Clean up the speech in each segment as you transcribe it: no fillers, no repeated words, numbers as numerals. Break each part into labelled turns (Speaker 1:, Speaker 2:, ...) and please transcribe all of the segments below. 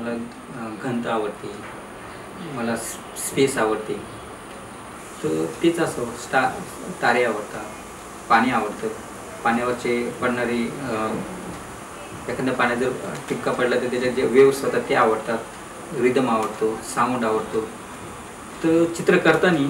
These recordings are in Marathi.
Speaker 1: मला घनता आवडते, मला स्पेस आवडते. तर तेच असं तारे आवडतात, पाणी आवडतं, पाण्यावरचे पडणारे एखाद्या पाण्यात जर टिपका पडला तर त्याच्यात जे वेव्स होतात ते आवडतात, रिदम आवडतो, साऊंड आवडतो. तर चित्र करताना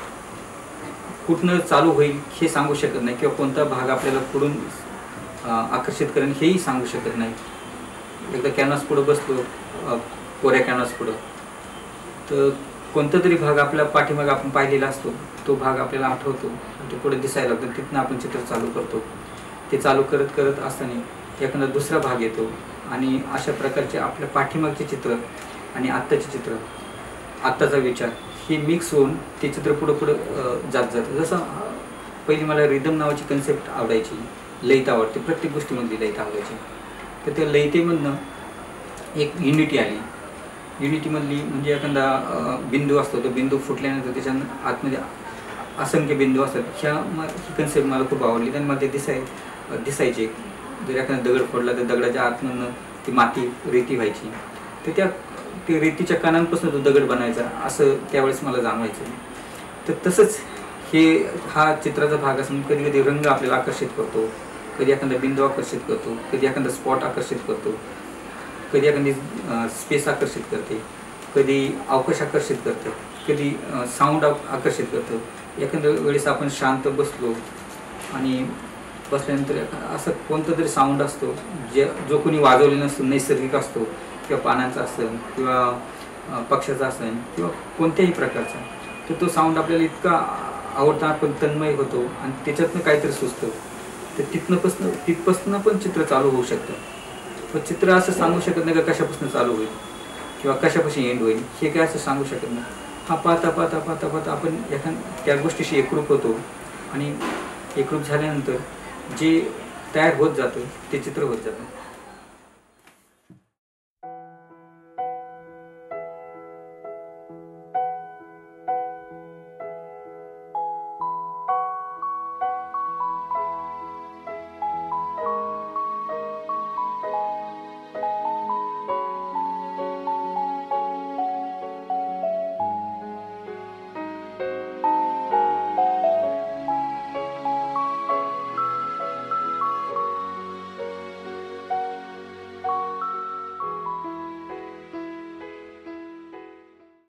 Speaker 1: कुठनं चालू होईल हे सांगू शकत नाही किंवा कोणता भाग आपल्याला पुढून आकर्षित करेल हेही सांगू शकत नाही. एकदा कॅनव्हास पुढं बसलो, कोऱ्या कॅनव्हास पुढं, तर कोणता तरी भाग आपल्या पाठीमागे आपण पाहिलेला असतो, तो भाग आपल्याला आठवतो, तो पुढे दिसायला लागतो, तिथनं आपण चित्र चालू करतो. ते चालू करत करत असताना एखादा दुसरा भाग येतो आणि अशा प्रकारचे आपल्या पाठीमागचे चित्र आणि आत्ताचे चित्र, आत्ताचा विचार हे मिक्स होऊन ते चित्र पुढं पुढं जातं. जसं पहिली मला रिदम नावाची कन्सेप्ट आवडायची, लयित आवडते, प्रत्येक गोष्टीमधली लयित आवडायची. तर त्या लयितेमधनं एक युनिटी आली. युनिटीमधली म्हणजे एखादा बिंदू असतो, तो बिंदू फुटल्यानंतर त्याच्या आतमध्ये असंख्य बिंदू असतात. ही कन्सेप्ट मला खूप आवडली आणि मला ते दिसायचे. जर एखादा दगड फोडला तर दगडाच्या आतमधनं ती माती रेती व्हायची, तर ते रेतीच्या कणांपासून तो दगड बनायचा, असं त्यावेळेस मला जाणवायचं. तर तसंच हा चित्राचा भाग असून कधी कधी रंग आपल्याला आकर्षित करतो, कधी एखादा बिंदू आकर्षित करतो, कधी एखादा स्पॉट आकर्षित करतो, कधी एखादी स्पेस आकर्षित करते, कधी अवकाश आकर्षित करते, कधी साऊंड आकर्षित करतं. एखाद्या वेळेस आपण शांत बसलो आणि बसल्यानंतर असं कोणतं तरी साऊंड असतो जो कोणी वाजवलेला नसतो, नैसर्गिक असतो, किंवा पानांचा असेल किंवा पक्ष्याचा असेल किंवा कोणत्याही प्रकारचा, तर तो साऊंड आपल्याला इतका आवडता, आपण तन्मय होतो आणि त्याच्यातनं काहीतरी सुचतं. तर तिथपासून पण चित्र चालू होऊ शकतं. पण चित्र असं सांगू शकत नाही का कशापासून चालू होईल किंवा कशापासून एंड होईल, हे काय असं सांगू शकत नाही. हा पाहता पाहता पाहता पाहता आपण त्या गोष्टीशी एकरूप होतो आणि एकरूप झाल्यानंतर जे तयार होत जातं ते चित्र होत जातं.